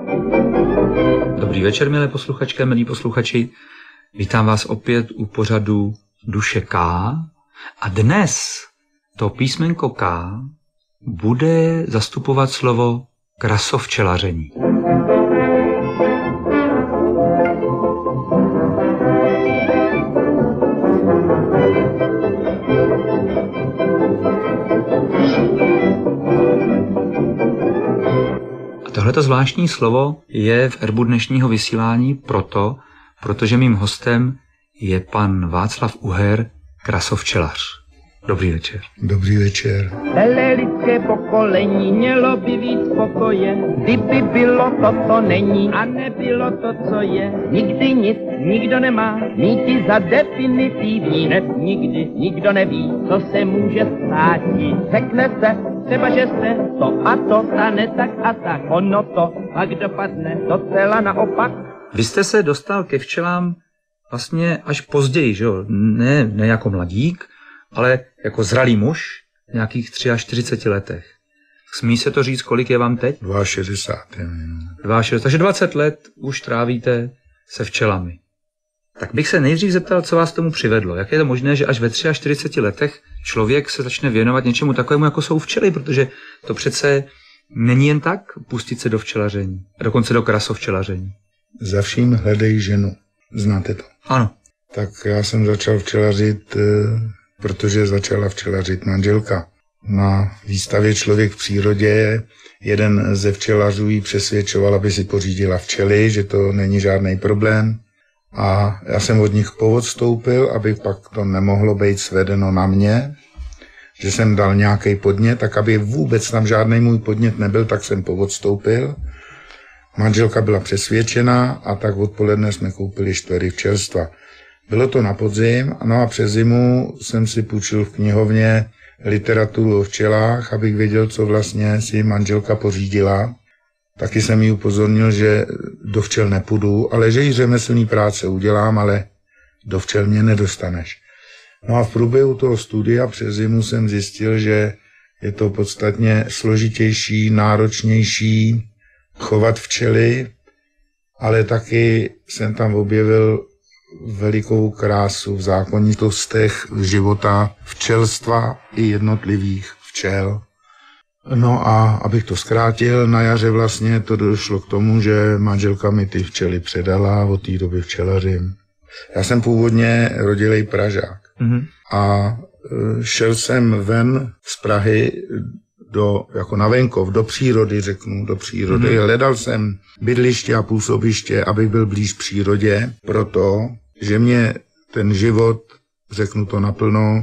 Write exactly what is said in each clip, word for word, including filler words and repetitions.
Dobrý večer, milé posluchačky, milí posluchači. Vítám vás opět u pořadu Duše K. A dnes to písmenko K bude zastupovat slovo krasovčelaření. Tohleto zvláštní slovo je v erbu dnešního vysílání proto, protože mým hostem je pan Václav Uher, krasovčelař. Dobrý večer. Dobrý večer. Celé lidské pokolení mělo by víc pokoje, kdyby bylo to, co není, a nebylo to, co je. Nikdy nic, nikdo nemá, míti za definitivní, ne, nikdy, nikdo neví, co se může stát. Řekne se, třeba, že se to a to stane tak a tak, ono to pak dopadne docela naopak. Vy jste se dostal ke včelám vlastně až později, že jo? Ne, ne jako mladík, ale jako zralý muž v nějakých čtyřiceti třech letech. Smí se to říct, kolik je vám teď? šedesát dva. šedesát dva, takže dvacet let už trávíte se včelami. Tak bych se nejdřív zeptal, co vás tomu přivedlo. Jak je to možné, že až ve čtyřiceti třech letech člověk se začne věnovat něčemu takovému, jako jsou včely, protože to přece není jen tak pustit se do včelaření, dokonce do krasovčelaření. Za vším hledej ženu. Znáte to? Ano. Tak já jsem začal včelařit, protože začala včelařit manželka. Na výstavě Člověk v přírodě jeden ze včelařů jí přesvědčoval, aby si pořídila včely, že to není žádný problém. A já jsem od nich poodstoupil, aby pak to nemohlo být svedeno na mě, že jsem dal nějaký podnět, tak aby vůbec tam žádný můj podnět nebyl, tak jsem poodstoupil. Manželka byla přesvědčená a tak odpoledne jsme koupili čtyři včelstva. Bylo to na podzim, no a přes zimu jsem si půjčil v knihovně literaturu o včelách, abych věděl, co vlastně si manželka pořídila. Taky jsem jí upozornil, že do včel nepůjdu, ale že jí řemeslný práce udělám, ale do včel mě nedostaneš. No a v průběhu toho studia přes zimu jsem zjistil, že je to podstatně složitější, náročnější chovat včely, ale taky jsem tam objevil velikou krásu v zákonitostech života včelstva i jednotlivých včel. No a abych to zkrátil, na jaře vlastně to došlo k tomu, že manželka mi ty včely předala, od té doby včelařím. Já jsem původně rodilej Pražák mm-hmm. a šel jsem ven z Prahy do, jako na venkov, do přírody, řeknu, do přírody. Mm-hmm. Hledal jsem bydliště a působiště, abych byl blíž přírodě, proto, že mě ten život, řeknu to naplno,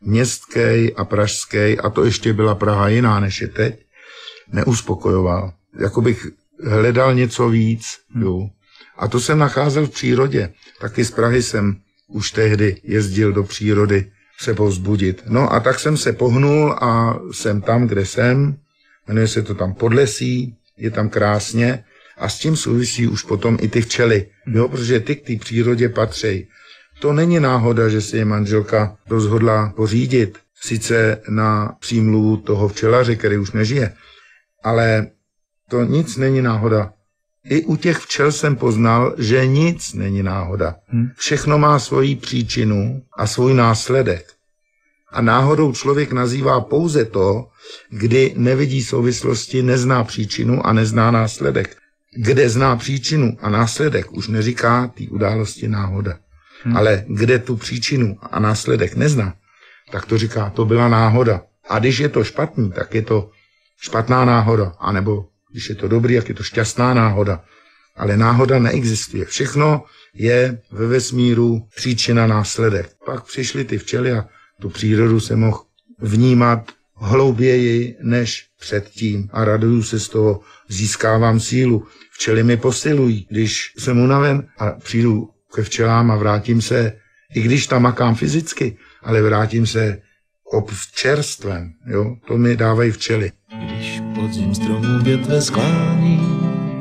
městský a pražský, a to ještě byla Praha jiná než je teď, neuspokojoval. Jako bych hledal něco víc. Jo. A to jsem nacházel v přírodě. Taky z Prahy jsem už tehdy jezdil do přírody se povzbudit. No a tak jsem se pohnul a jsem tam, kde jsem. Jmenuje se to tam Podlesí, je tam krásně a s tím souvisí už potom i ty včely. Jo, protože ty k té přírodě patří. To není náhoda, že si je manželka rozhodla pořídit, sice na přímluvu toho včelaře, který už nežije, ale to nic není náhoda. I u těch včel jsem poznal, že nic není náhoda. Všechno má svoji příčinu a svůj následek. A náhodou člověk nazývá pouze to, kdy nevidí souvislosti, nezná příčinu a nezná následek. Kde zná příčinu a následek, už neříká té události náhoda. Hmm. Ale kde tu příčinu a následek nezná, tak to říká, to byla náhoda. A když je to špatný, tak je to špatná náhoda. A nebo když je to dobrý, tak je to šťastná náhoda. Ale náhoda neexistuje. Všechno je ve vesmíru příčina následek. Pak přišly ty včely a tu přírodu se mohl vnímat hlouběji než předtím. A raduju se z toho, získávám sílu. Včely mi posilují. Když jsem unaven a přijdu ke včelám a vrátím se, i když tam makám fyzicky, ale vrátím se občerstvem, jo, to mi dávají včely. Když podzim stromů větve sklání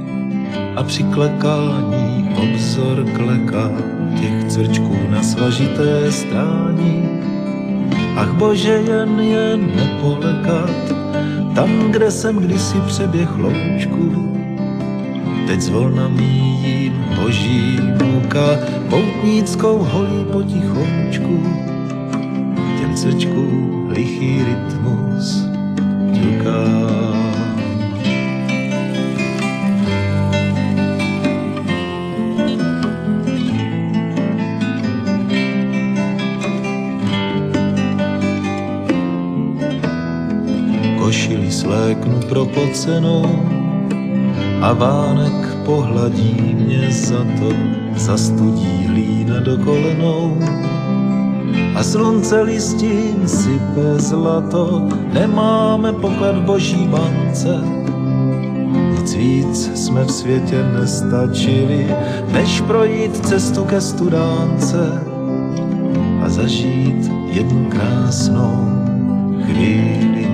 a při klekání obzor kleká těch crčků na svažité strání, ach bože, jen je nepolekat, tam, kde jsem kdysi přeběh loučku, teď zvolna míjím boží muka, poutníckou holí potichoučku, těm srdčku lichý rytmus ťuká. Košili sléknu propocenou a vánek pohladí mě za to, zastudí hlína do kolenou a slunce listím sype zlato, nemáme poklad v boží bance, nic víc jsme v světě nestačili, než projít cestu ke studánce a zažít jednu krásnou chvíli.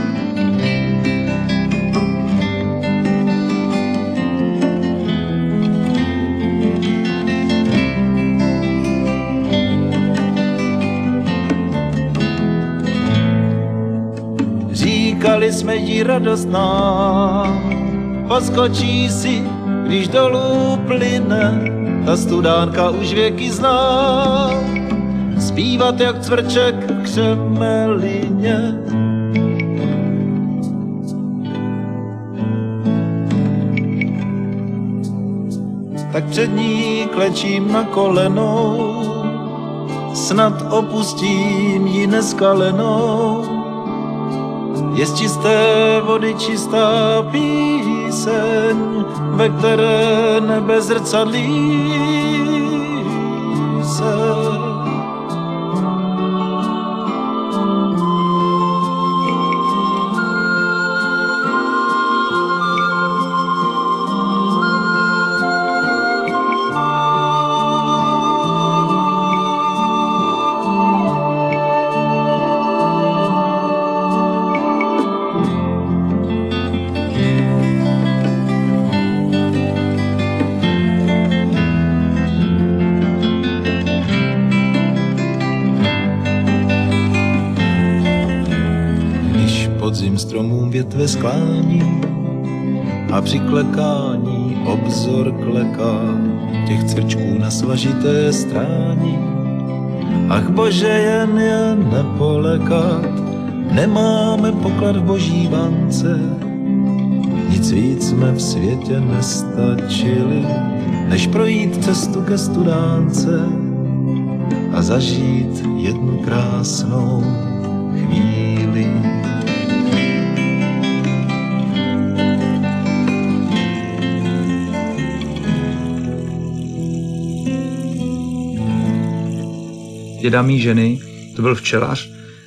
Říkali jsme jí radostná, poskočí si, když dolů plyne, ta studánka už věky zná, zpívat jak cvrček v křemelině. Tak před ní klečím na kolenou, snad opustím ji neskalenou. Je z čisté vody čistá píseň, ve které nebe zrcadlí se. Podzim stromům větve sklání a při klekání obzor kleká, těch cvrčků na svažité strání. Ach bože, jen je nepolekat, nemáme poklad v boží bance, nic víc jsme v světě nestačili, než projít cestu ke studánce a zažít jednu krásnou chvíli. Děda mý ženy, to byl včelař,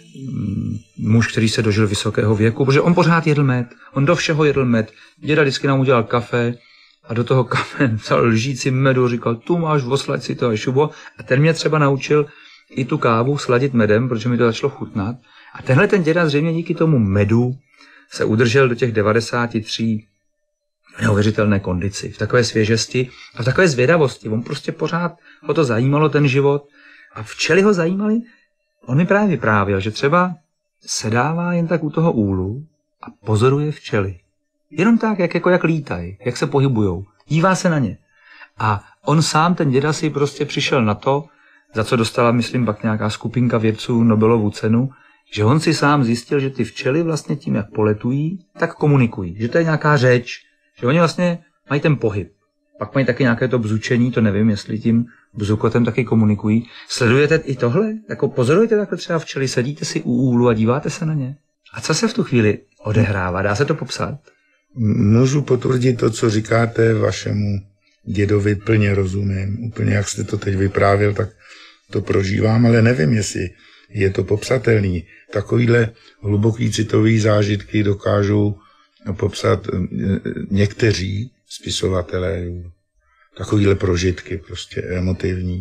muž, který se dožil vysokého věku, protože on pořád jedl med, on do všeho jedl med. Děda vždycky nám udělal kafe a do toho kafe vzal lžíci medu, říkal, tu máš, oslaď si to a šubo. A ten mě třeba naučil i tu kávu sladit medem, protože mi to začalo chutnat. A tenhle ten děda zřejmě díky tomu medu se udržel do těch devadesáti tří v neuvěřitelné kondici, v takové svěžesti a v takové zvědavosti. On prostě pořád ho to zajímalo, ten život. A včely ho zajímaly, on mi právě vyprávěl, že třeba sedává jen tak u toho úlu a pozoruje včely. Jenom tak, jak, jako jak lítají, jak se pohybujou. Dívá se na ně. A on sám, ten děda, si prostě přišel na to, za co dostala, myslím, pak nějaká skupinka vědců Nobelovu cenu, že on si sám zjistil, že ty včely vlastně tím, jak poletují, tak komunikují. Že to je nějaká řeč, že oni vlastně mají ten pohyb. Pak mají taky nějaké to bzučení, to nevím, jestli tím bzukotem taky komunikují. Sledujete i tohle? Jako pozorujete takhle třeba včely, sedíte si u úlu a díváte se na ně? A co se v tu chvíli odehrává? Dá se to popsat? Můžu potvrdit to, co říkáte vašemu dědovi, plně rozumím. Úplně jak jste to teď vyprávěl, tak to prožívám, ale nevím, jestli je to popsatelný. Takovýhle hluboký citový zážitky dokážou popsat někteří spisovatelé. Takovýhle prožitky, prostě emotivní.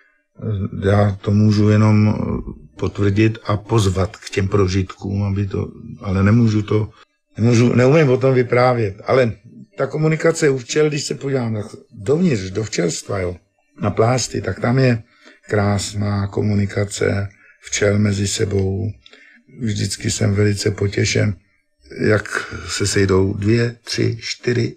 Já to můžu jenom potvrdit a pozvat k těm prožitkům, aby to, ale nemůžu to, nemůžu, neumím o tom vyprávět. Ale ta komunikace u včel, když se podívám dovnitř, do včelstva, jo, na plásty, tak tam je krásná komunikace včel mezi sebou. Vždycky jsem velice potěšen, jak se sejdou dvě, tři, čtyři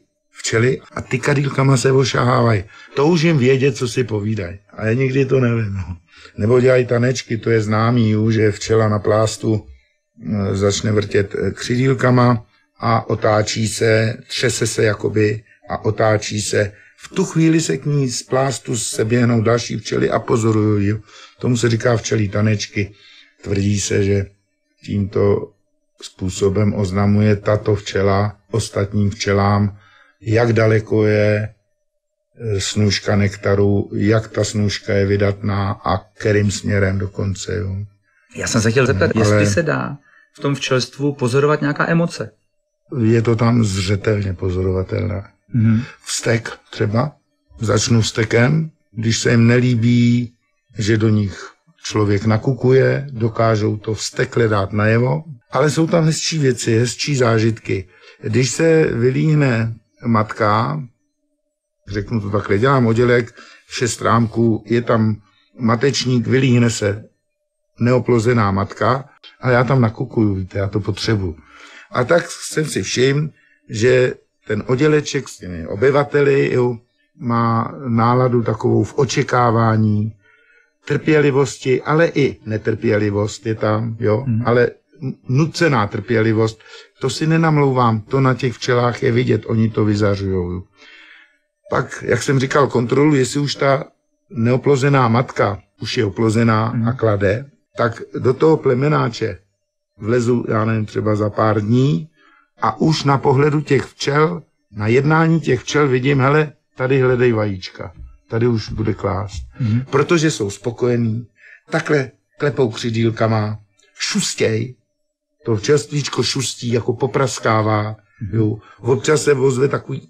včely a ty kadýlkama se ošahávají. To už jim vědět, co si povídají. A já nikdy to nevím. No. Nebo dělají tanečky, to je známý, že včela na plástu začne vrtět křidílkama a otáčí se, třese se jakoby a otáčí se. V tu chvíli se k ní z plástu se běhnou další včely a pozorují ji. Tomu se říká včelí tanečky. Tvrdí se, že tímto způsobem oznamuje tato včela ostatním včelám, jak daleko je snůška nektaru, jak ta snůška je vydatná a kterým směrem dokonce. Jo. Já jsem se chtěl zeptat, Ale jestli se dá v tom včelstvu pozorovat nějaká emoce. Je to tam zřetelně pozorovatelné. Mm-hmm. Vztek třeba. Začnu vztekem, když se jim nelíbí, že do nich člověk nakukuje, dokážou to vztekle dát najevo, ale jsou tam hezčí věci, hezčí zážitky. Když se vylíhne matka, řeknu to takhle, dělám oddělek, šest rámků, je tam matečník, vylíhne se neoplozená matka a já tam nakukuju, víte, já to potřebuju. A tak jsem si všiml, že ten odděleček s těmi obyvateli jo, má náladu takovou v očekávání, trpělivosti, ale i netrpělivost je tam, jo, hmm. ale nucená trpělivost, to si nenamlouvám, to na těch včelách je vidět, oni to vyzařujou. Pak, jak jsem říkal, kontrolu, jestli už ta neoplozená matka už je oplozená hmm. a klade, tak do toho plemenáče vlezu, já nevím, třeba za pár dní a už na pohledu těch včel, na jednání těch včel vidím, hele, tady hledej vajíčka. Tady už bude klást. Mm-hmm. Protože jsou spokojení, takhle klepou křidílkama, šustěj, to včelstvíčko šustí, jako popraskává, mm-hmm. jo. Občas se ozve takový,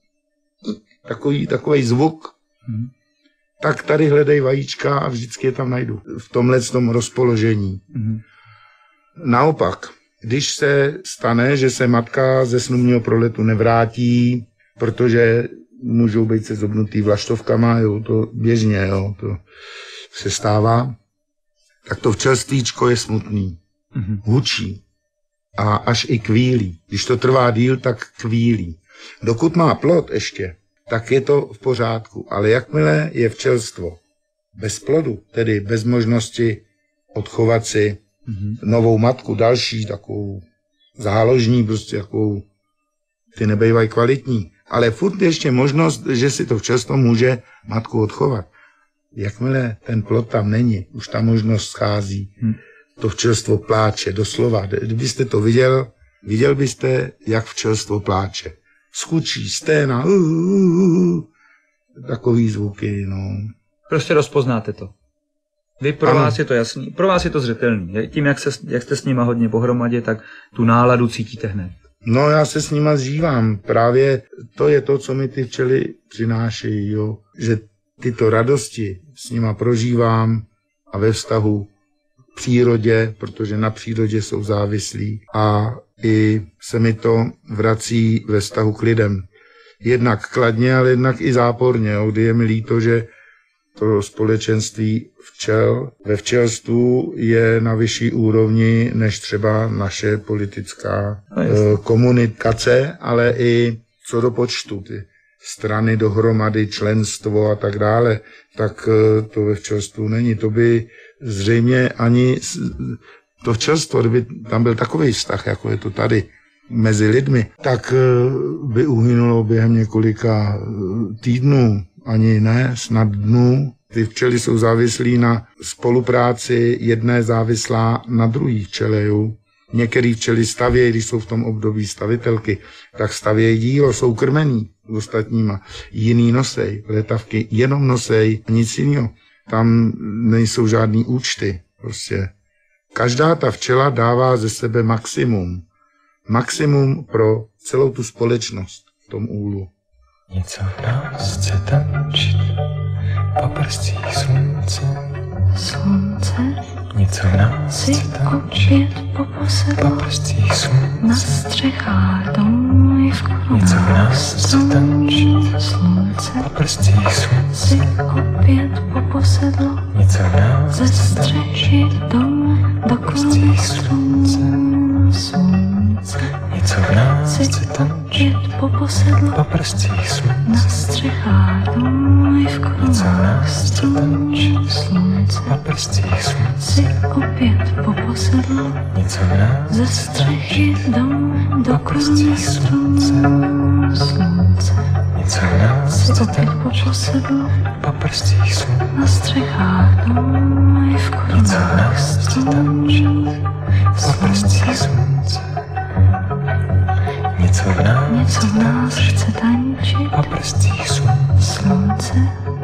takový, takový zvuk, mm-hmm. tak tady hledej vajíčka a vždycky je tam najdu. V tomhle tom rozpoložení. Mm-hmm. Naopak, když se stane, že se matka ze snubního proletu nevrátí, protože můžou být se zobnutý vlaštovkama, jo, to běžně, jo, to se stává, tak to včelstvíčko je smutný, mm-hmm. hučí a až i kvílí. Když to trvá díl, tak kvílí. Dokud má plod ještě, tak je to v pořádku, ale jakmile je včelstvo bez plodu, tedy bez možnosti odchovat si mm-hmm. novou matku, další takovou záložní, prostě takovou, ty nebejvají kvalitní, ale furt ještě možnost, že si to včelstvo může matku odchovat. Jakmile ten plod tam není, už ta možnost schází, hmm. to včelstvo pláče, doslova. Kdybyste to viděl, viděl byste, jak včelstvo pláče. Skučí, sténa, uh, uh, uh, takový zvuky, no. Prostě rozpoznáte to. Vy pro ano. vás je to jasný, pro vás je to zřetelný. Tím, jak, se, jak jste s nima hodně pohromadě, tak tu náladu cítíte hned. No, já se s nima zžívám. Právě to je to, co mi ty včely přinášejí, jo. Že tyto radosti s nima prožívám a ve vztahu k přírodě, protože na přírodě jsou závislí a i se mi to vrací ve vztahu k lidem. Jednak kladně, ale jednak i záporně, jo, kdy je mi líto, že to společenství včel ve včelstvu je na vyšší úrovni než třeba naše politická no, komunikace, ale i co do počtu, ty strany dohromady, členstvo a tak dále, tak to ve včelstvu není. To by zřejmě ani to včelstvo, kdyby tam byl takový vztah, jako je to tady mezi lidmi, tak by uhynulo během několika týdnů, ani ne, snad dnů. Ty včely jsou závislí na spolupráci, jedné závislá na druhý včele. Jo. Některý včely stavějí, když jsou v tom období stavitelky, tak stavějí dílo, jsou krmení ostatníma. Jiný nosej, letavky jenom nosej, nic jiného. Tam nejsou žádný účty. Prostě. Každá ta včela dává ze sebe maximum. Maximum pro celou tu společnost v tom úlu. Něco v nás chce tančit po prstích slunce. Slunce něco v nás si chce tančit opět poposedlo po prstích slunce. na střechách domů i v korunách něco v nás chce tančit slunce po prstích slunce. si opět poposedlo něco v nás ze chce střechy tančit domů do po prstích koruny slunce. slunce. Něco něco v nás si chce tančit, opět poposedlo po prscích na slunce. střechách domů i v Něco v nás chce korunách tančit, slunce. po prscích Si slunce. opět poposedlo Něco v nás ze chce střechy tančit, domů do po koruny prscích stromů slunce. něco v nás Si chce opět tančit, poposedlo po prscích slunce. na střechách domů i v Něco v korunách nás chce stromů tančit, po prscích slunce. Něco v nás Něco v nás chce tančit, po prscích slunce. slunce.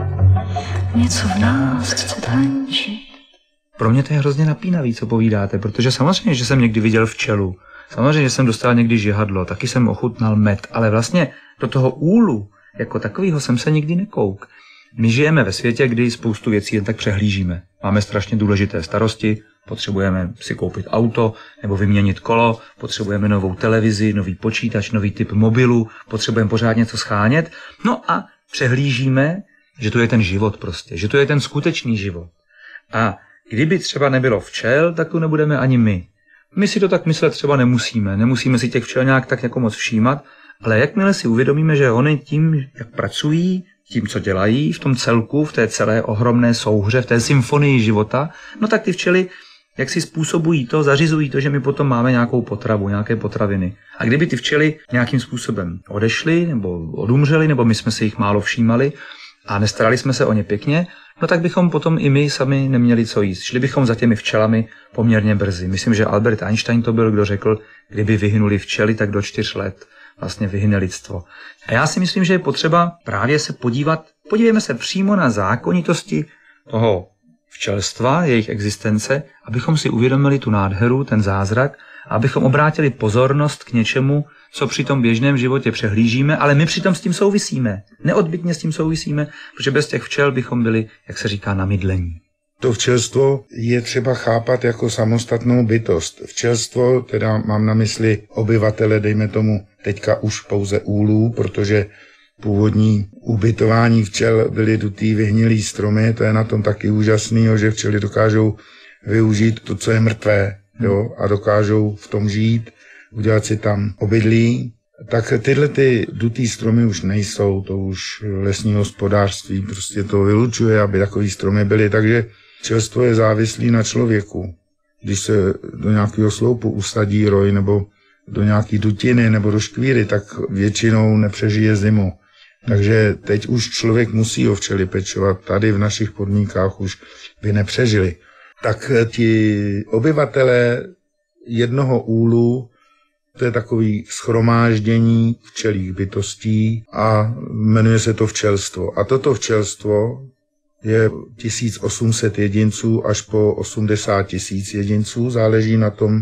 Něco v nás chce tančit. Pro mě to je hrozně napínavý, co povídáte, protože samozřejmě, že jsem někdy viděl včelu, samozřejmě, že jsem dostal někdy žihadlo, taky jsem ochutnal med, ale vlastně do toho úlu jako takového jsem se nikdy nekouk. My žijeme ve světě, kdy spoustu věcí jen tak přehlížíme. Máme strašně důležité starosti, potřebujeme si koupit auto nebo vyměnit kolo, potřebujeme novou televizi, nový počítač, nový typ mobilu, potřebujeme pořád něco schánět, no a přehlížíme, že to je ten život prostě, že to je ten skutečný život. A kdyby třeba nebylo včel, tak tu nebudeme ani my. My si to tak myslet třeba nemusíme, nemusíme si těch včel nějak tak jako moc všímat, ale jakmile si uvědomíme, že oni tím, jak pracují, tím, co dělají v tom celku, v té celé ohromné souhře, v té symfonii života, no tak ty včely jak si způsobují to, zařizují to, že my potom máme nějakou potravu, nějaké potraviny. A kdyby ty včely nějakým způsobem odešly, nebo odumřely, nebo my jsme si jich málo všímali a nestarali jsme se o ně pěkně, no tak bychom potom i my sami neměli co jíst. Šli bychom za těmi včelami poměrně brzy. Myslím, že Albert Einstein to byl, kdo řekl, kdyby vyhynuli včely, tak do čtyř let vlastně vyhyne lidstvo. A já si myslím, že je potřeba právě se podívat, podívejme se přímo na zákonitosti toho včelstva, jejich existence, abychom si uvědomili tu nádheru, ten zázrak, a abychom obrátili pozornost k něčemu, co při tom běžném životě přehlížíme, ale my přitom s tím souvisíme. Neodbytně s tím souvisíme, protože bez těch včel bychom byli, jak se říká, na mydlení. To včelstvo je třeba chápat jako samostatnou bytost. Včelstvo, teda mám na mysli obyvatele, dejme tomu teďka už pouze úlů, protože původní ubytování včel byly dutý vyhnilý stromy, to je na tom taky úžasný, že včely dokážou využít to, co je mrtvé, jo, a dokážou v tom žít, udělat si tam obydlí. Tak tyhle ty dutý stromy už nejsou, to už lesní hospodářství prostě to vylučuje, aby takový stromy byly, takže včelstvo je závislý na člověku. Když se do nějakého sloupu usadí roj nebo do nějaký dutiny nebo do škvíry, tak většinou nepřežije zimu. Takže teď už člověk musí o včely pečovat, tady v našich podmínkách už by nepřežili. Tak ti obyvatelé jednoho úlu, to je takový shromáždění včelích bytostí a jmenuje se to včelstvo. A toto včelstvo je tisíc osm set jedinců až po osmdesát tisíc jedinců, záleží na tom,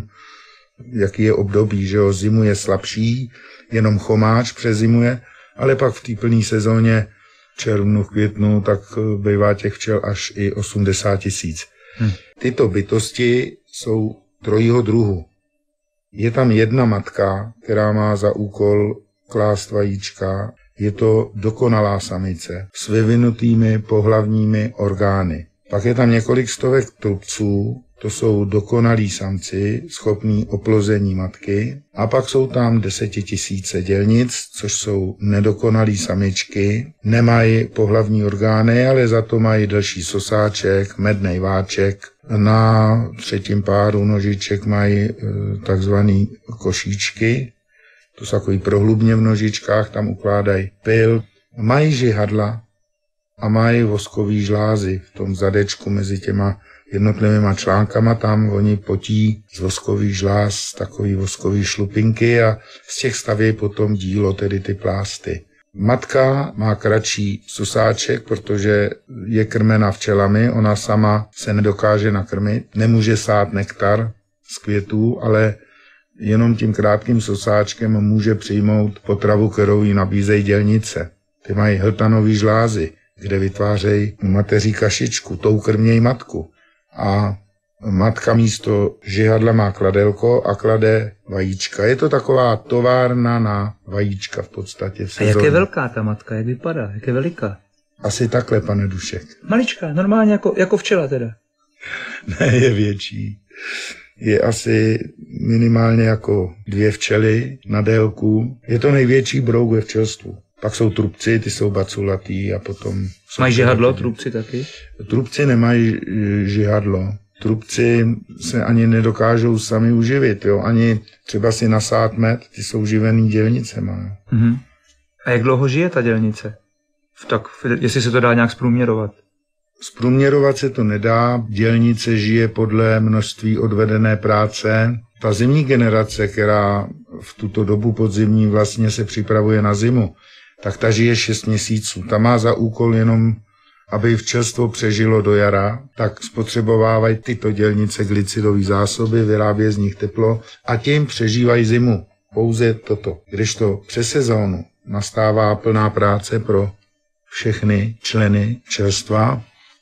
jaký je období, že jo, zimu je slabší, jenom chomáč přezimuje, ale pak v té plné sezóně červnu, květnu, tak bývá těch včel až i osmdesát tisíc. Hmm. Tyto bytosti jsou trojího druhu. Je tam jedna matka, která má za úkol klást vajíčka. Je to dokonalá samice s vyvinutými pohlavními orgány. Pak je tam několik stovek trubců, to jsou dokonalí samci, schopní oplození matky. A pak jsou tam desetitisíce dělnic, což jsou nedokonalí samičky. Nemají pohlavní orgány, ale za to mají delší sosáček, mednej váček. Na třetím páru nožiček mají e, takzvaný košíčky. To jsou takový prohlubně v nožičkách, tam ukládají pil. Mají žihadla a mají voskový žlázy v tom zadečku mezi těma jednotlivýma článkama, tam oni potí z voskových žláz takový voskový šlupinky a z těch staví potom dílo, tedy ty plásty. Matka má kratší susáček, protože je krmena včelami, ona sama se nedokáže nakrmit, nemůže sát nektar z květů, ale jenom tím krátkým susáčkem může přijmout potravu, kterou jí nabízejí dělnice. Ty mají hltanový žlázy, kde vytvářejí mateří kašičku, tou krmějí matku. A matka místo žihadla má kladelko a klade vajíčka. Je to taková továrna na vajíčka v podstatě. V a jak je velká ta matka, jak vypadá, jak je veliká? Asi takhle, pane Dušek. Maličká, normálně jako, jako včela teda. Ne, je větší. je asi minimálně jako dvě včely na délku. Je to největší brouk ve včelstvu. Pak jsou trubci, ty jsou baculatý a potom... Mají žihadlo, trubci taky? Trubci nemají žihadlo. Trubci se ani nedokážou sami uživit, jo? Ani třeba si nasát med, ty jsou živený dělnicema. Mm-hmm. A jak dlouho žije ta dělnice? Tak, jestli se to dá nějak zprůměrovat? Zprůměrovat se to nedá, dělnice žije podle množství odvedené práce. Ta zimní generace, která v tuto dobu podzimní vlastně se připravuje na zimu, tak ta žije šest měsíců. Ta má za úkol jenom, aby včelstvo přežilo do jara, tak spotřebovávají tyto dělnice glycidové zásoby, vyrábějí z nich teplo a tím přežívají zimu. Pouze toto. Kdežto přes sezónu nastává plná práce pro všechny členy včelstva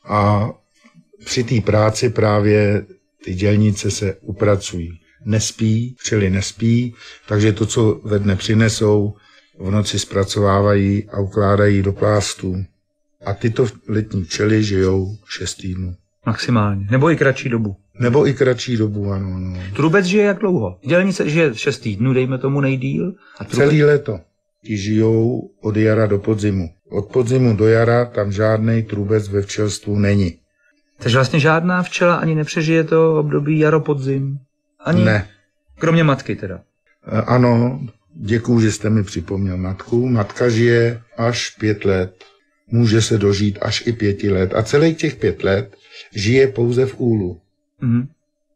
a při té práci právě ty dělnice se upracují. Nespí, včely nespí, takže to, co ve dne přinesou, v noci zpracovávají a ukládají do plástů. A tyto letní včely žijou šest týdnů. Maximálně. Nebo i kratší dobu. Nebo i kratší dobu, ano. ano. Trubec žije jak dlouho? Dělnice žije šest týdnů, dejme tomu nejdýl. A trubec... Celý léto. Ti žijou od jara do podzimu. Od podzimu do jara tam žádnej trubec ve včelstvu není. Takže vlastně žádná včela ani nepřežije to období jaro-podzim? Ani? Ne. Kromě matky teda? E, ano, děkuju, že jste mi připomněl matku. Matka žije až pět let. Může se dožít až i pěti let. A celých těch pět let žije pouze v úlu. Mm-hmm.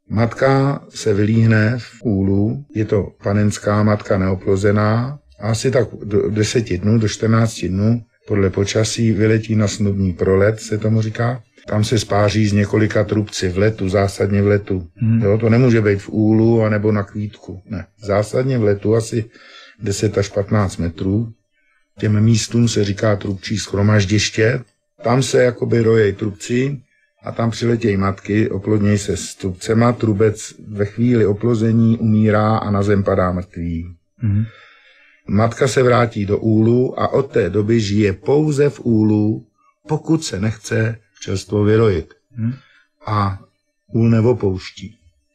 Matka se vylíhne v úlu, je to panenská matka neoplozená, a asi tak do deseti dnů, do čtrnácti dnů, podle počasí vyletí na snubní prolet, se tomu říká. Tam se spáří z několika trubci v letu, zásadně v letu. Mm. Jo, to nemůže být v úlu anebo na kvítku. Ne, zásadně v letu asi deset až patnáct metrů. Těm místům se říká trubčí shromaždiště. Tam se jakoby rojej trubci a tam přiletějí matky, oplodnějí se s trubcema. Trubec ve chvíli oplození umírá a na zem padá mrtvý. Mm. Matka se vrátí do úlu a od té doby žije pouze v úlu, pokud se nechce včelstvo vyrojit. Hmm. A úl neopouští.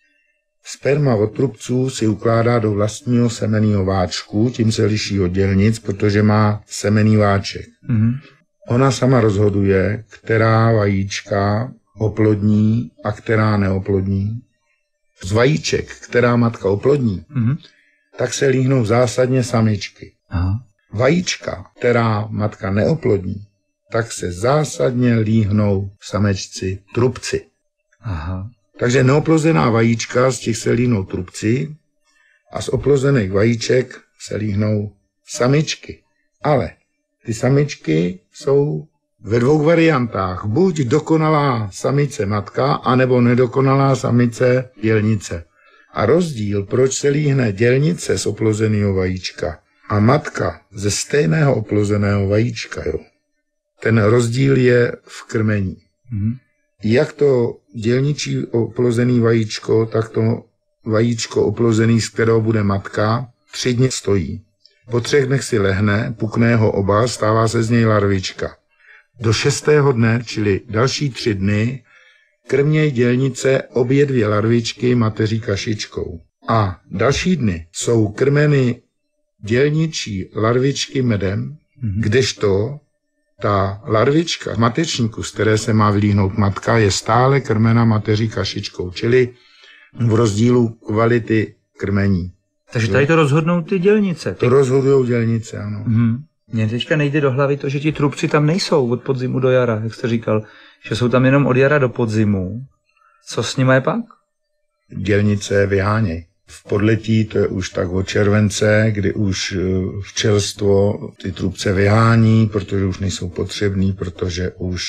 Sperma od trubců si ukládá do vlastního semenného váčku, tím se liší od dělnic, protože má semenný váček. Hmm. Ona sama rozhoduje, která vajíčka oplodní a která neoplodní. Z vajíček, která matka oplodní, hmm. tak se líhnou zásadně samičky. Aha. Vajíčka, která matka neoplodní, tak se zásadně líhnou samečci trubci. Aha. Takže neoplozená vajíčka, z těch se líhnou trubci a z oplozených vajíček se líhnou samičky. Ale ty samičky jsou ve dvou variantách. Buď dokonalá samice matka, anebo nedokonalá samice dělnice. A rozdíl, proč se líhne dělnice z oplozeného vajíčka a matka ze stejného oplozeného vajíčka, jo. Ten rozdíl je v krmení. Mm-hmm. Jak to dělničí oplozený vajíčko, tak to vajíčko oplozený, z kterého bude matka, tři dny stojí. Po třech dnech si lehne, pukne ho oba, stává se z něj larvička. Do šestého dne, čili další tři dny, krmějí dělnice obě dvě larvičky mateří kašičkou. A další dny jsou krmeny dělničí larvičky medem, mm-hmm. kdežto ta larvička matečníku, z které se má vylíhnout matka, je stále krmena mateří kašičkou, čili v rozdílu kvality krmení. Takže tady to rozhodnou ty dělnice. Ty... To rozhodují dělnice, ano. Mm-hmm. Mně teďka nejde do hlavy to, že ti trubci tam nejsou od podzimu do jara, jak jste říkal, že jsou tam jenom od jara do podzimu. Co s nimi je pak? Dělnice vyháněj. V podletí to je už tak od července, kdy už včelstvo ty trubce vyhání, protože už nejsou potřebný, protože už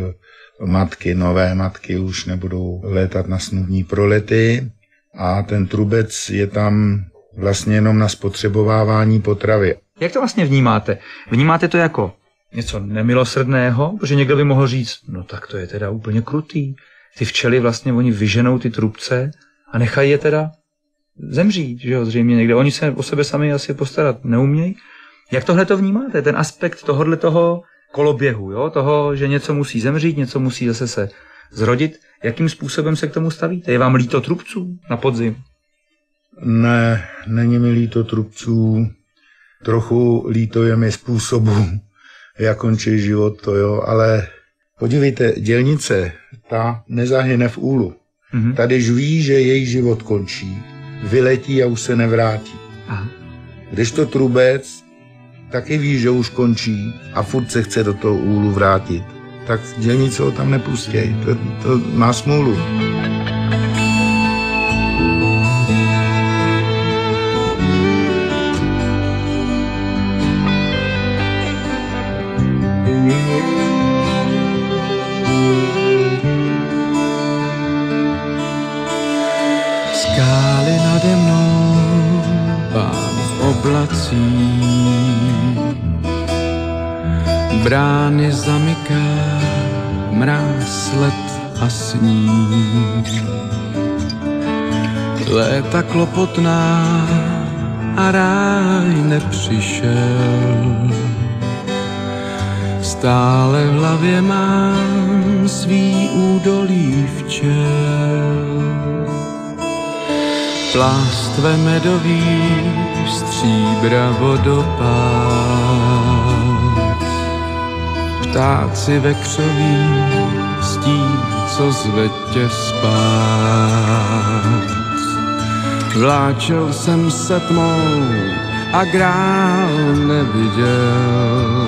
matky, nové matky už nebudou létat na snubní prolety a ten trubec je tam vlastně jenom na spotřebovávání potravy. Jak to vlastně vnímáte? Vnímáte to jako něco nemilosrdného? Protože někdo by mohl říct, no tak to je teda úplně krutý. Ty včely vlastně, oni vyženou ty trubce a nechají je teda zemřít, že jo, zřejmě někde. Oni se o sebe sami asi postarat neumějí. Jak tohle to vnímáte? Ten aspekt tohohle toho koloběhu, jo? Toho, že něco musí zemřít, něco musí zase se zrodit. Jakým způsobem se k tomu stavíte? Je vám líto trubců na podzim? Ne, není mi líto trubců. Trochu líto je mi způsobu, jak končí život, to jo, ale podívejte, dělnice, ta nezahyne v úlu. Mm-hmm. Tady už ví, že její život končí, vyletí a už se nevrátí. Aha. Kdežto trubec taky ví, že už končí a furt se chce do toho úlu vrátit. Tak dělnice ho tam nepustěj, to, to má smůlu. Skály nade mnou, pán v oblacích, brány zamyká, mráz, led a sníh. Léta klopotná a ráj nepřišel, stále v hlavě mám svý údolí včel. Plástve medový, stříbra vodopád, ptáci vekřoví, stín, co zve tě spát. Vláčel jsem se tmou a grál neviděl,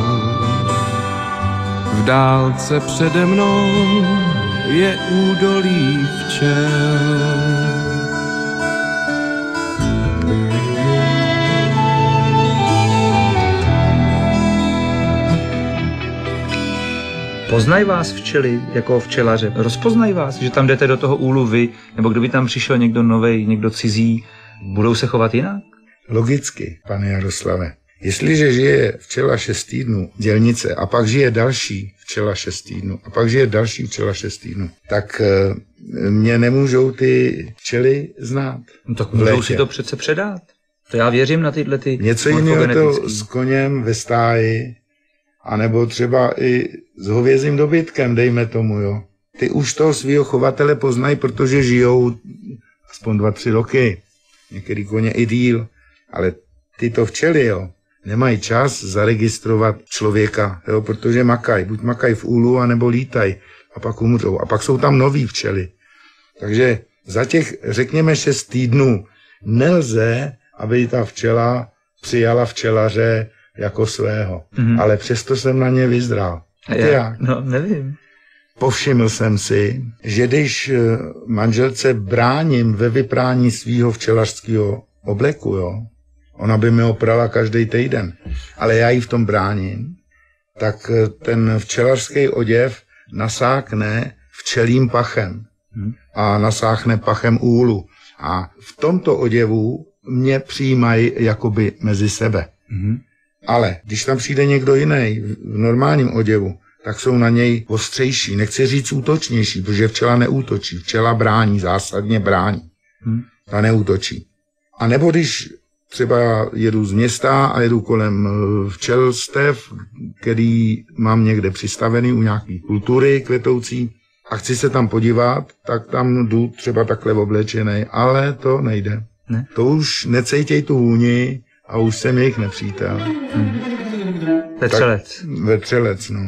v dálce přede mnou je údolí včel. Poznají vás včely jako včelaře? Rozpoznají vás, že tam jdete do toho úlu vy, nebo kdyby tam přišel někdo novej, někdo cizí, budou se chovat jinak? Logicky, pane Jaroslave. Jestliže žije včela šest týdnů dělnice a pak žije další včela šest týdnů a pak žije další včela šest týdnů, tak mě nemůžou ty včely znát. No tak můžou si to přece předat. To já věřím na tyhle ty něco jiného to s koněm ve stáji, anebo třeba i s hovězím dobytkem, dejme tomu, jo. Ty už toho svého chovatele poznají, protože žijou aspoň dva, tři roky. Některý koně i díl. Ale tyto včely, jo, nemají čas zaregistrovat člověka, jo, protože makají. Buď makají v úlu, anebo lítají. A pak umřou. A pak jsou tam noví včely. Takže za těch, řekněme, šest týdnů nelze, aby ta včela přijala včelaře jako svého. Mm-hmm. Ale přesto jsem na ně vyzrál. A já? No, nevím. Povšiml jsem si, že když manželce bráním ve vyprání svýho včelařského obleku, jo, ona by mi oprala každý týden, ale já jí v tom bráním, tak ten včelařský oděv nasákne včelím pachem hmm. a nasákne pachem úlu. A v tomto oděvu mě přijímají jakoby mezi sebe. Hmm. Ale když tam přijde někdo jiný v normálním oděvu, tak jsou na něj ostřejší, nechci říct útočnější, protože včela neútočí, včela brání, zásadně brání, hmm. ta neútočí. A nebo když třeba jedu z města a jedu kolem včelstev, který mám někde přistavený u nějaký kultury kvetoucí a chci se tam podívat, tak tam jdu třeba takhle oblečený, ale to nejde. Ne? To už necejtěj tu vůni a už jsem jejich nepřítel. Hmm. Vetřelec. Vetřelec, no.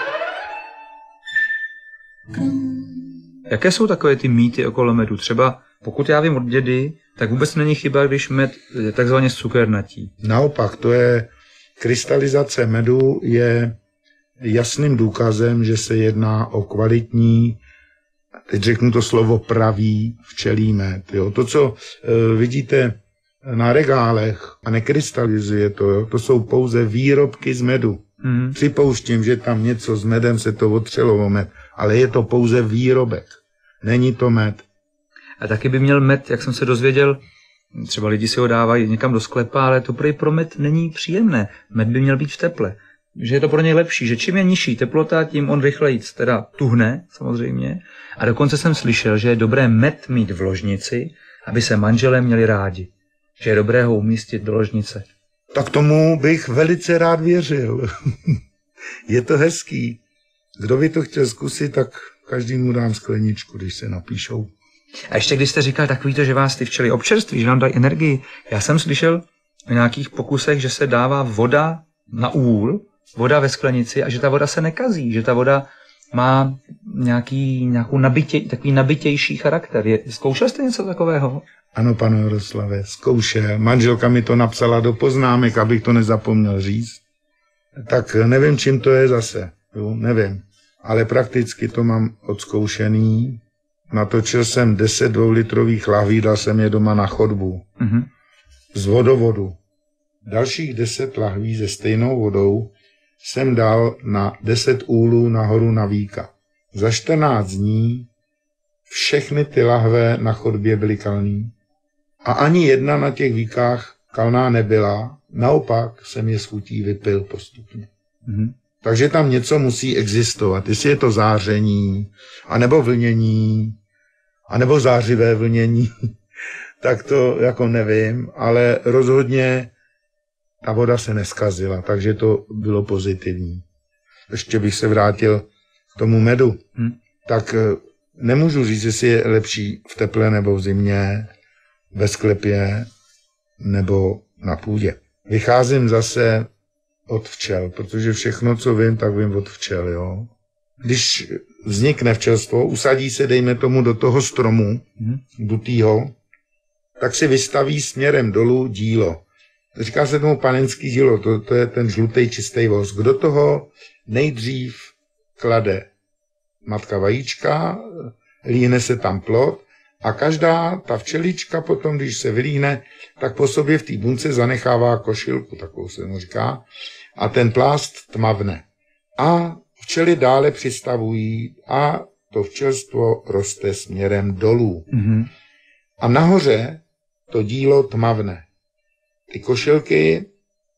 Jaké jsou takové ty mýty okolo medu? Třeba pokud já vím od dědy, tak vůbec není chyba, když med je takzvaně cukernatí. Naopak, to je krystalizace medu je jasným důkazem, že se jedná o kvalitní, teď řeknu to slovo pravý včelí med. Jo. To, co e, vidíte na regálech a nekrystalizuje to, jo, to jsou pouze výrobky z medu. Mm. Připouštím, že tam něco s medem se to otřelo o med, ale je to pouze výrobek. Není to med. A taky by měl med, jak jsem se dozvěděl, třeba lidi si ho dávají někam do sklepa, ale to prý pro med není příjemné. Med by měl být v teple. Že je to pro něj lepší, že čím je nižší teplota, tím on rychleji teda tuhne, samozřejmě. A dokonce jsem slyšel, že je dobré med mít v ložnici, aby se manželé měli rádi. Že je dobré ho umístit do ložnice. Tak tomu bych velice rád věřil. Je to hezký. Kdo by to chtěl zkusit, tak každému dám skleničku, když se napíšou. A ještě když jste říkal takový to, že vás ty včely občerství, že nám dají energii. Já jsem slyšel o nějakých pokusech, že se dává voda na úl, voda ve sklenici a že ta voda se nekazí, že ta voda má nějaký, nějakou nabitě, takový nabitější charakter. Je, zkoušel jste něco takového? Ano, pane Jaroslave, zkoušel. Manželka mi to napsala do poznámek, abych to nezapomněl říct. Tak nevím, čím to je zase. Jo, nevím. Ale prakticky to mám odzkoušený. Natočil jsem deset dvoulitrových lahví, dal jsem je doma na chodbu. Mm-hmm. Z vodovodu. Dalších deset lahví se stejnou vodou jsem dal na deset úlů nahoru na víka. Za čtrnáct dní všechny ty lahve na chodbě byly kalný. A ani jedna na těch víkách kalná nebyla. Naopak jsem je s chutí vypil postupně. Mm-hmm. Takže tam něco musí existovat. Jestli je to záření, anebo vlnění, anebo zářivé vlnění, tak to jako nevím, ale rozhodně ta voda se neskazila, takže to bylo pozitivní. Ještě bych se vrátil k tomu medu. Hmm. Tak nemůžu říct, jestli je lepší v teple nebo v zimě, ve sklepě nebo na půdě. Vycházím zase od včel, protože všechno, co vím, tak vím od včel, jo. Když vznikne včelstvo, usadí se, dejme tomu, do toho stromu, hmm. dutýho, tak si vystaví směrem dolů dílo. Říká se tomu panenský dílo, to, to je ten žlutý čistý vosk. Do toho nejdřív klade matka vajíčka, líhne se tam plod a každá ta včelička potom, když se vylíhne, tak po sobě v té bunce zanechává košilku, takovou se mu říká, a ten plást tmavne. A včely dále přistavují a to včelstvo roste směrem dolů. Mm-hmm. A nahoře to dílo tmavne. Ty košilky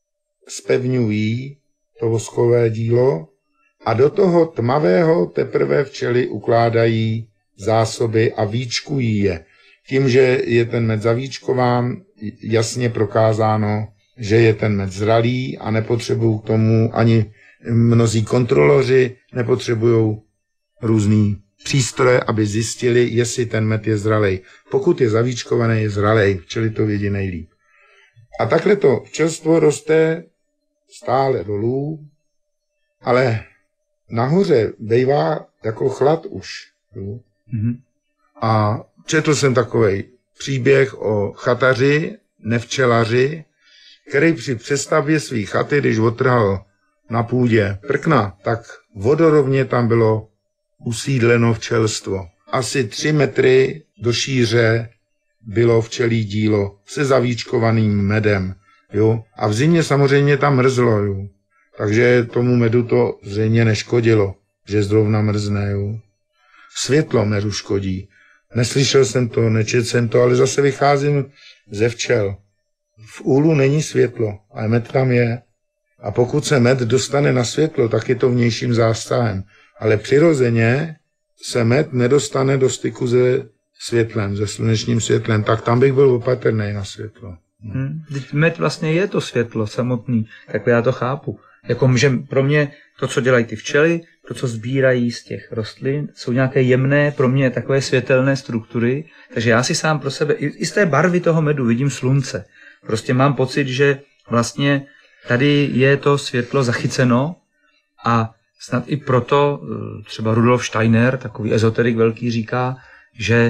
zpevňují to voskové dílo a do toho tmavého teprve včely ukládají zásoby a víčkují je. Tím, že je ten med zavíčkován, jasně prokázáno, že je ten med zralý a nepotřebují k tomu ani mnozí kontroloři, nepotřebují různý přístroje, aby zjistili, jestli ten med je zralej. Pokud je zavíčkovaný, je zralej, včely to vědí nejlíp. A takhle to včelstvo roste stále dolů, ale nahoře bývá jako chlad už. Mm-hmm. A četl jsem takovej příběh o chataři, nevčelaři, který při přestavbě svý chaty, když otrhal na půdě prkna, tak vodorovně tam bylo usídleno včelstvo. Asi tři metry do šíře bylo včelí dílo se zavíčkovaným medem. Jo? A v zimě samozřejmě tam mrzlo. Jo? Takže tomu medu to zřejmě neškodilo, že zrovna mrzne. Jo? Světlo medu škodí. Neslyšel jsem to, nečetl jsem to, ale zase vycházím ze včel. V úlu není světlo, ale med tam je. A pokud se med dostane na světlo, tak je to vnějším zásahem. Ale přirozeně se med nedostane do styku se světlem, se slunečním světlem, tak tam bych byl opatrný na světlo. Hmm. Med vlastně je to světlo samotný, tak já to chápu. Jako že pro mě to, co dělají ty včely, to, co sbírají z těch rostlin, jsou nějaké jemné, pro mě takové světelné struktury, takže já si sám pro sebe, i z té barvy toho medu vidím slunce. Prostě mám pocit, že vlastně tady je to světlo zachyceno a snad i proto třeba Rudolf Steiner, takový ezoterik velký, říká, že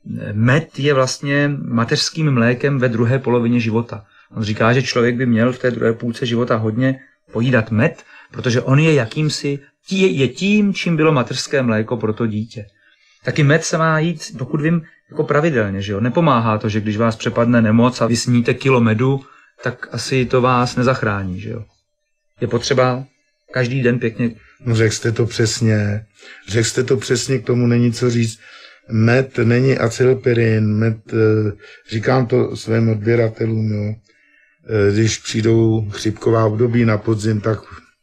med je vlastně mateřským mlékem ve druhé polovině života. On říká, že člověk by měl v té druhé půlce života hodně pojídat med, protože on je jakýmsi, je tím, čím bylo mateřské mléko pro to dítě. Taky med se má jít, pokud vím, jako pravidelně, že jo. Nepomáhá to, že když vás přepadne nemoc a vy sníte kilo medu, tak asi to vás nezachrání, že jo. Je potřeba každý den pěkně... No řekl jste to přesně, řekl jste to přesně, k tomu není co říct. Med není acylpirin, med, říkám to svým odběratelům, jo. Když přijdou chřipková období na podzim, tak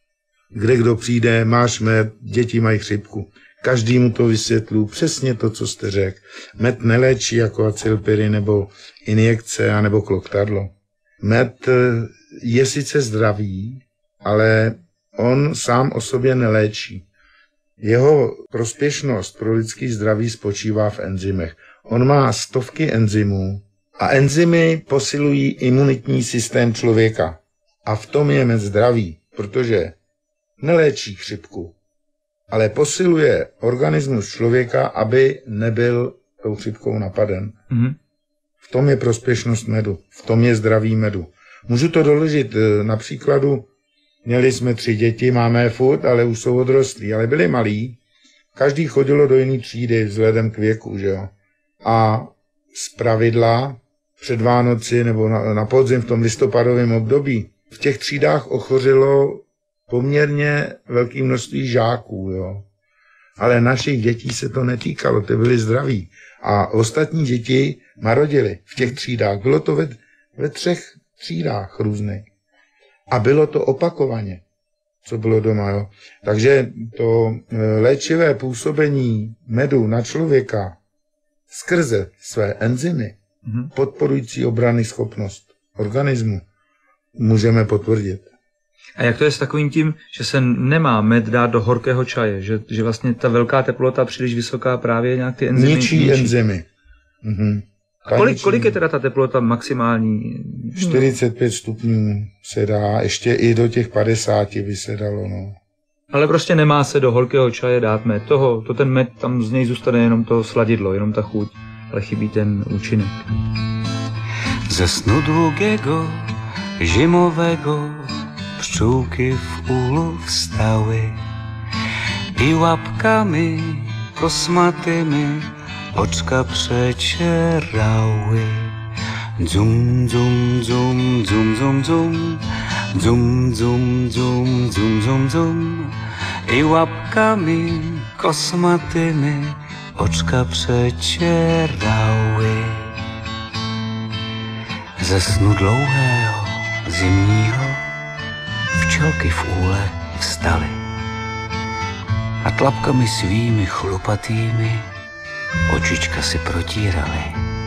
kde kdo přijde, máš med, děti mají chřipku. Každý mu to vysvětlů, přesně to, co jste řekl. Med neléčí jako acylpirin nebo injekce nebo kloktadlo. Med je sice zdravý, ale on sám o sobě neléčí. Jeho prospěšnost pro lidský zdraví spočívá v enzymech. On má stovky enzymů a enzymy posilují imunitní systém člověka. A v tom je med zdravý, protože neléčí chřipku, ale posiluje organismus člověka, aby nebyl tou chřipkou napaden. Mm-hmm. V tom je prospěšnost medu, v tom je zdraví medu. Můžu to doložit na příkladu, měli jsme tři děti, máme je furt, ale už jsou odrostlí, ale byli malí. Každý chodilo do jiné třídy vzhledem k věku, že jo. A zpravidla před Vánoci nebo na, na podzim v tom listopadovém období v těch třídách ochořilo poměrně velké množství žáků, jo. Ale našich dětí se to netýkalo, ty byly zdraví. A ostatní děti marodily v těch třídách. Bylo to ve, ve třech třídách různých. A bylo to opakovaně, co bylo doma, jo. Takže to léčivé působení medu na člověka skrze své enzymy, mm-hmm. podporující obranný schopnost organismu, můžeme potvrdit. A jak to je s takovým tím, že se nemá med dát do horkého čaje, že, že vlastně ta velká teplota příliš vysoká právě nějak ty enzymy ničí? Ničí enzymy. Mhm. A kolik, kolik je teda ta teplota maximální? čtyřicet pět stupňů se dá, ještě i do těch padesáti by se dalo, no. Ale prostě nemá se do horkého čaje dát med. Toho, to ten med, tam z něj zůstane jenom to sladidlo, jenom ta chuť, ale chybí ten účinek. Ze snu długiego, zimowego, pszczółki w ulu wstały i łapkami kosmatymi oczka przecierały. Dzum, dzum, dzum, dzum, dzum, dzum, dzum, dzum, dzum, dzum, dzum, dzum i łapkami kosmatymi oczka przecierały. Ze snu dlouhého, zimního včelky v úle vstaly a tlapkami svými chlupatými očička si protíraly.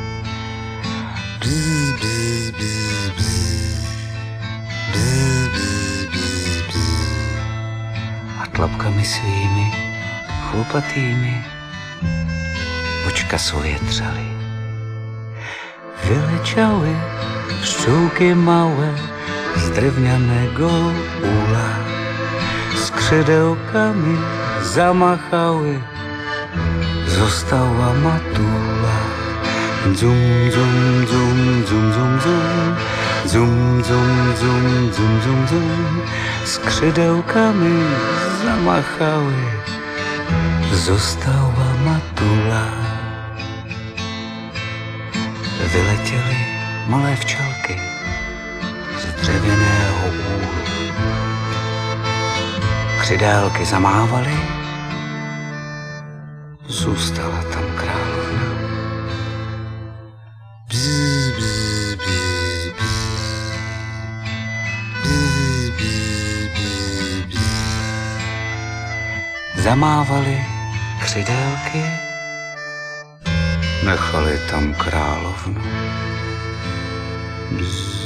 Bzz, bzz, bzz, bzz, bzz, bzz, bzz, bzz. A tlapkami svými chlupatými očka sovětřaly. Wyleciały pszczółki małe z drewnianego ula, skrzydełkami zamachały, została matula. Dzum, dzum, dzum, dzum, dzum, dzum, dzum, dzum, dzum, dzum, dzum, dzum, skrzydełkami zamachały, została matula. Vyletěly malé včelky z dřevěného úlu. Křidélky zamávaly, zůstala tam královna. Bzz, bzz, bzz, bzz. Bzz, bzz, bzz, bzz. Zamávaly křidélky, nechali tam královnu. Bzz.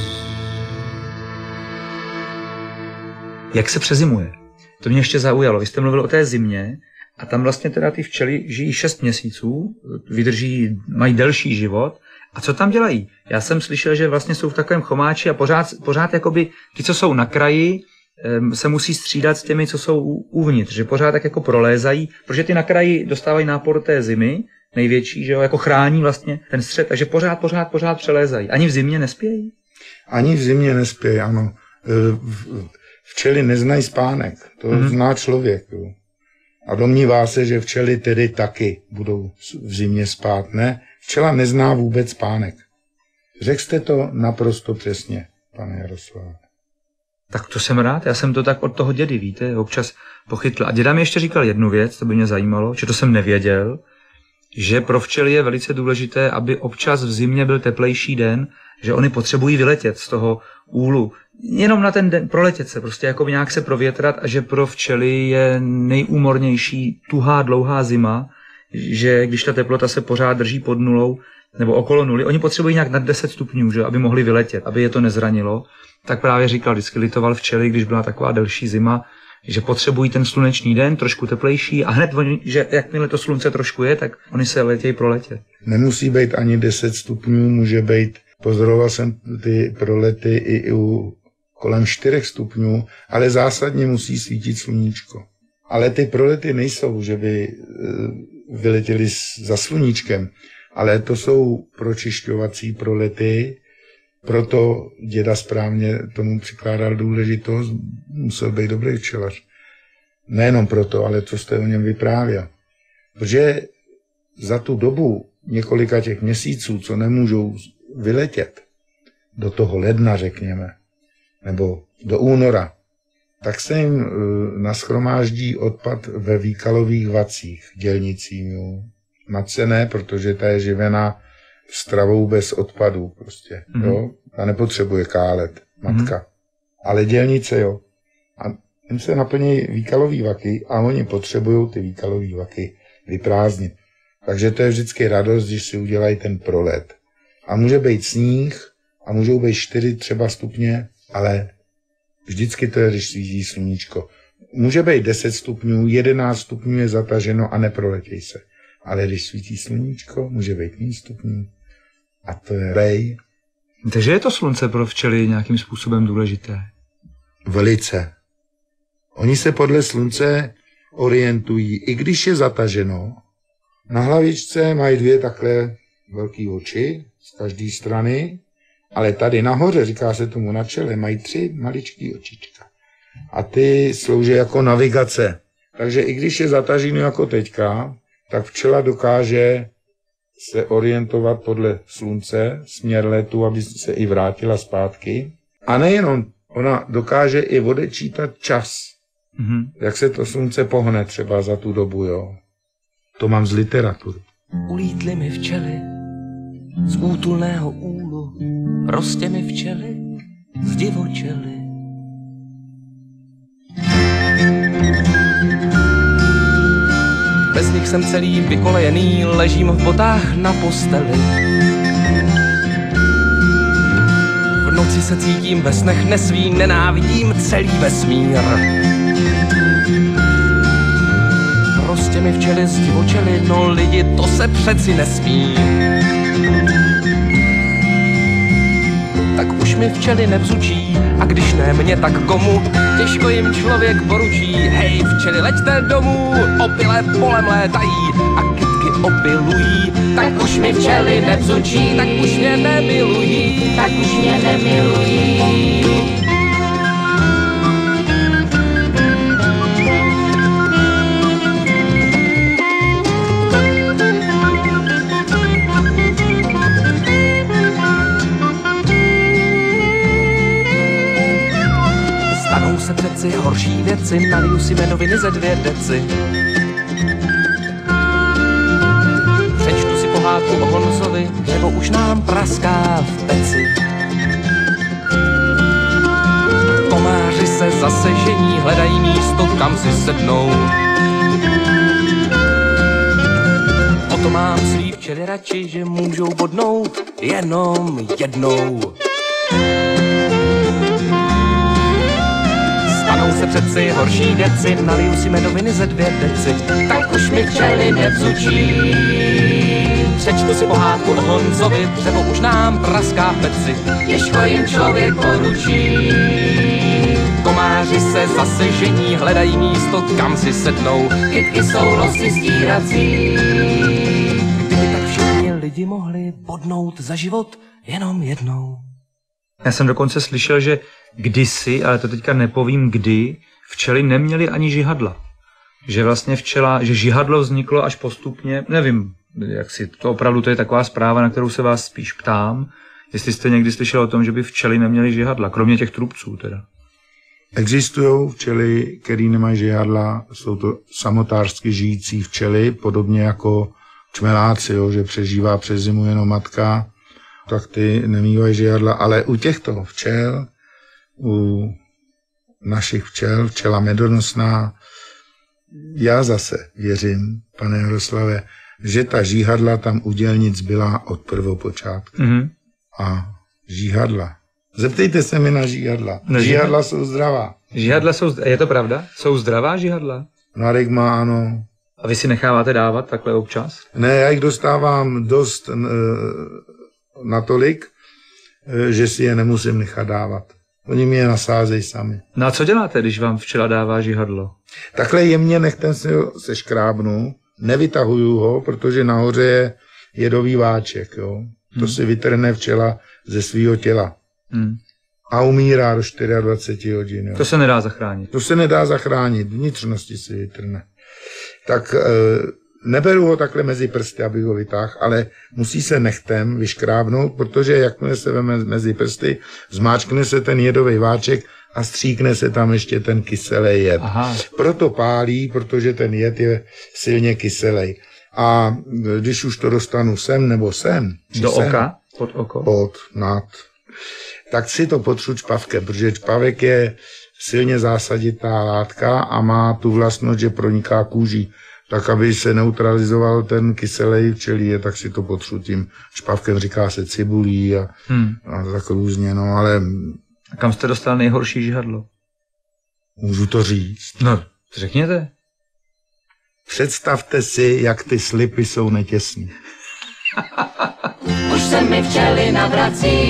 Jak se přezimuje? To mě ještě zaujalo. Vy jste mluvil o té zimě a tam vlastně teda ty včely žijí šest měsíců, vydrží, mají delší život. A co tam dělají? Já jsem slyšel, že vlastně jsou v takovém chomáči a pořád, pořád jakoby ti, co jsou na kraji, se musí střídat s těmi, co jsou uvnitř, že pořád tak jako prolézají, protože ty na kraji dostávají nápor té zimy, největší, že jo, jako chrání vlastně ten střed, takže pořád, pořád, pořád přelézají. Ani v zimě nespějí? Ani v zimě nespějí, ano. Včely neznají spánek, to mm-hmm. zná člověk. Jo. A domnívá se, že včely tedy taky budou v zimě spát. Ne, včela nezná vůbec spánek. Řekl jste to naprosto přesně, pane Jaroslave. Tak to jsem rád, já jsem to tak od toho dědy, víte, občas pochytl. A děda mi ještě říkal jednu věc, to by mě zajímalo, že to jsem nevěděl, že pro včely je velice důležité, aby občas v zimě byl teplejší den, že oni potřebují vyletět z toho úlu. Jenom na ten den proletět se, prostě jako nějak se provětrat a že pro včely je nejúmornější tuhá, dlouhá zima, že když ta teplota se pořád drží pod nulou nebo okolo nuly, oni potřebují nějak nad deset stupňů, že, aby mohli vyletět, aby je to nezranilo. Tak právě říkal, vždycky litoval včely, když byla taková delší zima, že potřebují ten slunečný den, trošku teplejší a hned, oni, že jakmile to slunce trošku je, tak oni se letějí proletět. Nemusí být ani deset stupňů, může být, pozoroval jsem ty prolety i u kolem čtyřech stupňů, ale zásadně musí svítit sluníčko. Ale ty prolety nejsou, že by vyletěli za sluníčkem, ale to jsou pročišťovací prolety, proto děda správně tomu přikládal důležitost, musel být dobrý včelař. Nejenom proto, ale co jste o něm vyprávěl. Protože za tu dobu několika těch měsíců, co nemůžou vyletět, do toho ledna, řekněme, nebo do února, tak se jim nashromáždí odpad ve výkalových vacích, dělnicím. Matce ne, protože ta je živená stravou bez odpadů prostě, mm-hmm. jo. Ta nepotřebuje kálet, matka. Mm-hmm. Ale dělnice, jo. A jim se naplní výkalový vaky a oni potřebují ty výkalový vaky vyprázdnit. Takže to je vždycky radost, když si udělají ten prolet. A může být sníh a můžou být čtyři třeba stupně, ale vždycky to je, když svítí sluníčko. Může být deset stupňů, jedenáct stupňů je zataženo a neproletěj se. Ale když svítí sluníčko, může být méně stupňů. A to je rej. Takže je to slunce pro včely nějakým způsobem důležité? Velice. Oni se podle slunce orientují, i když je zataženo. Na hlavičce mají dvě takhle velké oči z každé strany, ale tady nahoře, říká se tomu na čele, mají tři maličký očička. A ty slouží jako navigace. Takže i když je zataženo jako teďka, tak včela dokáže se orientovat podle slunce, směr letu, aby se i vrátila zpátky. A nejenom, ona dokáže i odečítat čas. Mm-hmm. Jak se to slunce pohne třeba za tu dobu, jo. To mám z literatury. Ulítly mi včely z útulného úlu, prostě mi včely zdivočely. Bez nich jsem celý vykolejený, ležím v botách na posteli. V noci se cítím ve snech nesvý, nenávidím celý vesmír. Prostě mi včely zdivočely, no lidi, to se přeci nesmí. Tak už mi včely nevzučí, a když ne mě, tak komu? Těžko jim člověk poručí, hej včely, leďte domů, opile polem létají a kytky opilují. Tak už mi včely nevzučí, tak už mě nemilují, tak už mě nemilují. Se přeci horší věci, naliju si medoviny ze dvě deci. Přečtu si pohádku o Honzovi, dřevo už nám praská v peci. Komáři se zase žení, hledají místo, kam si sednou. O to mám svý včely radši, že můžou bodnout jenom jednou. Stanou se přeci horší věci, naliju si medoviny ze dvě deci. Tak už mi včely nevzučí. Přečtu si pohádku o Honzovi, dřevo už nám praská v peci. Těžko jim člověk poručí. Komáři se zase žení, hledají místo, kam si sednou. Kytky jsou losy stírací. lidi mohli bodnout za život jenom jednou. Já jsem dokonce slyšel, že kdysi, ale to teďka nepovím kdy, včely neměly ani žihadla. Že vlastně včela, že žihadlo vzniklo až postupně, nevím, jak si, to opravdu to je taková zpráva, na kterou se vás spíš ptám, jestli jste někdy slyšel o tom, že by včely neměly žihadla, kromě těch trubců teda. Existují včely, které nemají žihadla, jsou to samotářsky žijící včely, podobně jako čmeláci, jo, že přežívá přes zimu jenom matka, tak ty nemývají žihadla, ale u těchto včel, u našich včel, včela medonosná, já zase věřím, pane Jaroslave, že ta žihadla tam u dělnic byla od prvopočátku. Mm-hmm. A žihadla. Zeptejte se mi na žihadla. No, žihadla jsou zdravá. Žihadla jsou, je to pravda? Jsou zdravá žihadla? Narek má, ano. A vy si necháváte dávat takhle občas? Ne, já jich dostávám dost n, natolik, že si je nemusím nechat dávat. Oni mi je nasázejí sami. No a co děláte, když vám včela dává žihadlo? Takhle jemně nechtem si ho seškrábnu, nevytahuju ho, protože nahoře je jedový váček. Jo. To hmm. si vytrhne včela ze svého těla. Hmm. A umírá do dvacet čtyři hodin. Jo. To se nedá zachránit. To se nedá zachránit, vnitřnosti si vytrhne. Tak e, neberu ho takhle mezi prsty, abych ho vytáhl, ale musí se nechtem vyškrábnout, protože jakmile se veme mezi prsty, zmáčkne se ten jedový váček a stříkne se tam ještě ten kyselý jed. Aha. Proto pálí, protože ten jed je silně kyselý. A když už to dostanu sem nebo sem, do sem, oka, pod oko, pod, nad, tak si to potřu čpavkem, protože čpavek je silně zásaditá látka a má tu vlastnost, že proniká kůží. Tak, aby se neutralizoval ten kyselý včelí je, tak si to potřu tím čpavkem, říká se cibulí a, hmm. a tak různě, no ale... A kam jste dostal nejhorší žihadlo? Můžu to říct. No, řekněte. Představte si, jak ty slipy jsou netěsný. Už se mi včely navrací,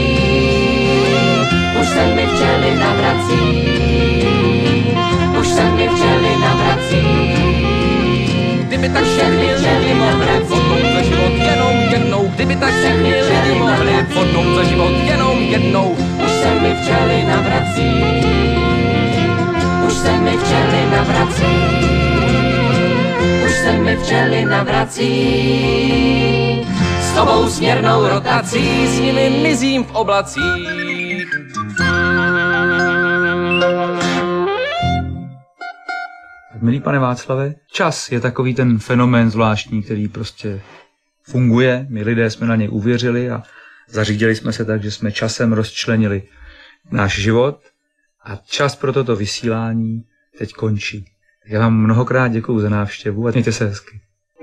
už se mi včely navrací, už se mi včely navrací. Kdyby tak všechny lidi mohli vodnout za život jenom jednou, kdyby tak všechny lidi mohli vodnout za život jenom jednou. Už se mi včely navrací, už se mi včely navrací, už se mi včely navrací. S tobou směrnou rotací, s nimi mizím v oblacích. Milý pane Václave, čas je takový ten fenomén zvláštní, který prostě funguje. My lidé jsme na něj uvěřili a zařídili jsme se tak, že jsme časem rozčlenili náš život a čas pro toto vysílání teď končí. Tak já vám mnohokrát děkuju za návštěvu a mějte se hezky.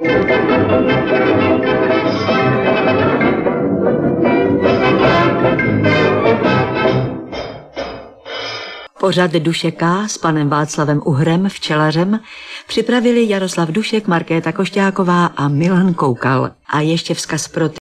Pořad Duše K s panem Václavem Uhrem, včelařem, připravili Jaroslav Dušek, Markéta Košťáková a Milan Koukal. A ještě vzkaz pro ty,